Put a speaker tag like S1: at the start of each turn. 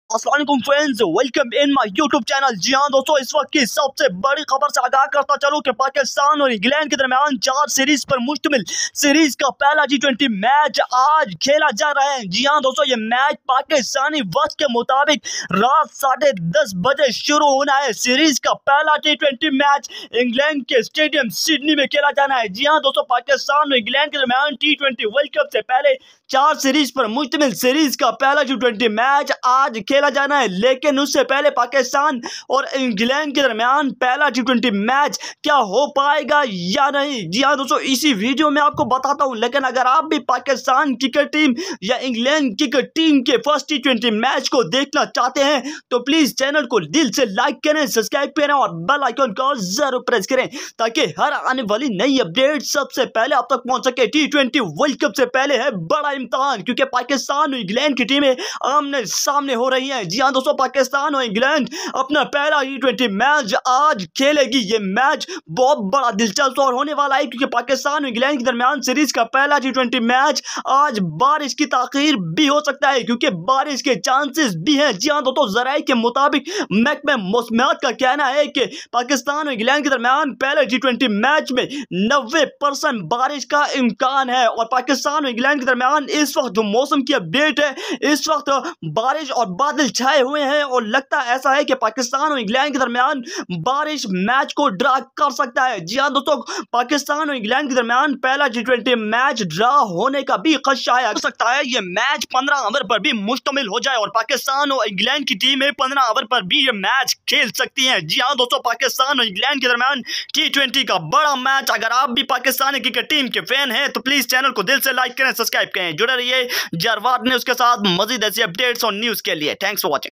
S1: अस्सलाम वालेकुम friends, welcome in my YouTube channel. जी हाँ दोस्तों, इस वक्त की सबसे बड़ी खबर से आगाह करता चलूं कि पाकिस्तान और इंग्लैंड के दरमियान 4 सीरीज पर मुश्तमिल सीरीज का पहला T20 मैच आज खेला जा रहा है। जी हाँ दोस्तों, ये मैच पाकिस्तानी वक्त के मुताबिक रात 10:30 बजे शुरू होना है। सीरीज का पहला T20 मैच इंग्लैंड के स्टेडियम सिडनी में खेला जाना है। जी हाँ दोस्तों, पाकिस्तान और इंग्लैंड के दरमियान T20 वर्ल्ड कप से पहले 4 सीरीज पर मुश्तमिल सीरीज का पहला T20 मैच आज खेला जाना है, लेकिन उससे पहले पाकिस्तान और इंग्लैंड के दरमियान पहला T20 मैच क्या हो पाएगा या नहीं। जी हाँ दोस्तों, इसी वीडियो में आपको बताता हूं। लेकिन अगर आप भी पाकिस्तान क्रिकेट टीम या इंग्लैंड क्रिकेट टीम के फर्स्ट T20 मैच को देखना चाहते हैं तो प्लीज चैनल को दिल से लाइक करें, सब्सक्राइब करें और बेल आइकन को जरूर प्रेस करें ताकि हर आने वाली नई अपडेट सबसे पहले आप तक पहुंच सके। T20 वर्ल्ड कप से पहले है बड़ा इम्तिहान, क्योंकि पाकिस्तान और इंग्लैंड की टीमें आमने सामने हो रही हैं। जी हाँ दोस्तों, पाकिस्तान और इंग्लैंड अपना पहला T20 मैच आज खेलेगी। ये मैच बहुत बड़ा दिलचस्प और होने वाला है, क्योंकि पाकिस्तान और इंग्लैंड के दरमियान सीरीज का पहला T20 मैच आज बारिश की ताखीर भी हो सकता है, क्योंकि बारिश के चांसेस भी हैं। जी हाँ दोस्तों, जराये के मुताबिक महकमे मौसमियात का कहना है कि पाकिस्तान और इंग्लैंड के दरमियान पहले T20 मैच में 90% बारिश का इम्कान है। और पाकिस्तान और इंग्लैंड के दरमियान इस वक्त जो मौसम की अपडेट है, इस वक्त बारिश और बादल छाए हुए हैं और लगता ऐसा है कि पाकिस्तान और इंग्लैंड के दरमियान बारिश मैच को ड्रा कर सकता है। जी हाँ दोस्तों, पाकिस्तान और इंग्लैंड के दरमियान पहला T20 मैच ड्रा होने का भी खदशा है। हो सकता है ये मैच 15 ओवर पर भी मुश्तमिल हो जाए और पाकिस्तान और इंग्लैंड की टीमें 15 ओवर पर भी ये मैच खेल सकती हैं। जी हाँ दोस्तों, पाकिस्तान और इंग्लैंड के दरमियान T20 का बड़ा मैच। अगर आप भी पाकिस्तानी क्रिकेट टीम के फैन हैं तो प्लीज चैनल को दिल से लाइक करें, सब्सक्राइब करें, जुड़े रहिए जरवाद न्यूज़ के साथ मजीद ऐसी अपडेट्स और न्यूज़ के लिए। Thanks for watching.